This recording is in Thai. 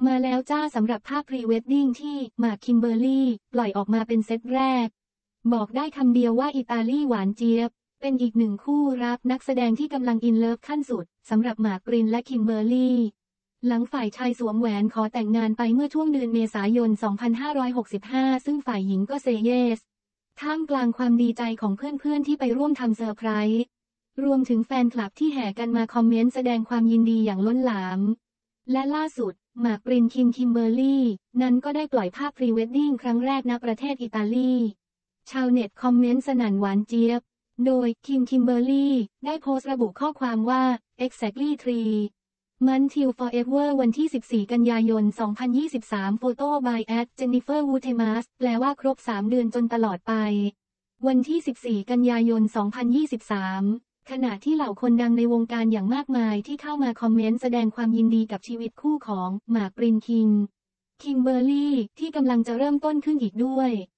มาแล้วจ้าสำหรับภาพพรีเวดดิ้งที่หมากคิมเบอร์รี่ปล่อยออกมาเป็นเซตแรกบอกได้คำเดียวว่าอิตาลีหวานเจี๊ยบเป็นอีกหนึ่งคู่รักนักแสดงที่กำลังอินเลิฟขั้นสุดสำหรับหมากปรินและคิมเบอร์รี่หลังฝ่ายชายสวมแหวนขอแต่งงานไปเมื่อช่วงเดือนเมษายน 2565 ซึ่งฝ่ายหญิงก็เซเยสท่ามกลางความดีใจของเพื่อนๆที่ไปร่วมทำเซอร์ไพรส์รวมถึงแฟนคลับที่แห่กันมาคอมเมนต์แสดงความยินดีอย่างล้นหลามและล่าสุดหมากปรินคิมเบอร์รี่นั้นก็ได้ปล่อยภาพพรีเวดดิ้งครั้งแรกณประเทศอิตาลีชาวเน็ตคอมเมนต์สนั่นหวานเจี๊ยบโดยคิมเบอร์รี่ได้โพสต์ระบุข้อความว่า exactly 3 months till forever วันที่ 14 กันยายน 2023 Photo by @Jennifer Wutemas แปลว่าครบ 3 เดือนจนตลอดไปวันที่ 14 กันยายน 2023 ขณะที่เหล่าคนดังในวงการอย่างมากมายที่เข้ามาคอมเมนต์แสดงความยินดีกับชีวิตคู่ของหมากปรินคิมเบอร์รี่ที่กำลังจะเริ่มต้นขึ้นอีกด้วย